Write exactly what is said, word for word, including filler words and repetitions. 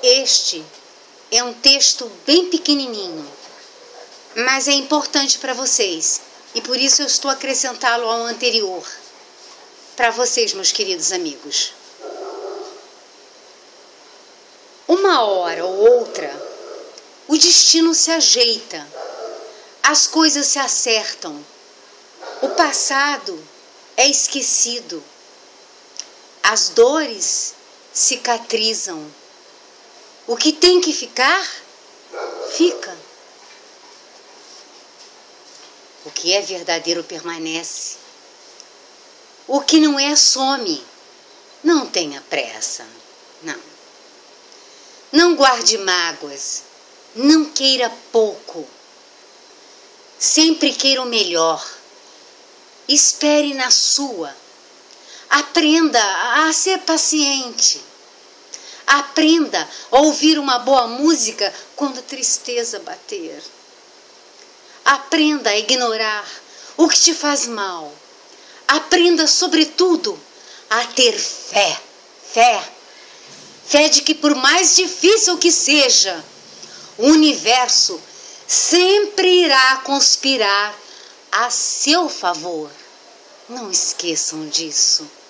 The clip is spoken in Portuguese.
Este é um texto bem pequenininho, mas é importante para vocês e por isso eu estou acrescentá-lo ao anterior. Para vocês, meus queridos amigos. Uma hora ou outra, o destino se ajeita, as coisas se acertam, o passado é esquecido, as dores cicatrizam. O que tem que ficar, fica. O que é verdadeiro permanece. O que não é, some. Não tenha pressa, não. Não guarde mágoas, não queira pouco. Sempre queira o melhor. Espere na sua. Aprenda a ser paciente. Aprenda a ouvir uma boa música quando a tristeza bater. Aprenda a ignorar o que te faz mal. Aprenda, sobretudo, a ter fé. Fé. Fé de que, por mais difícil que seja, o universo sempre irá conspirar a seu favor. Não esqueçam disso.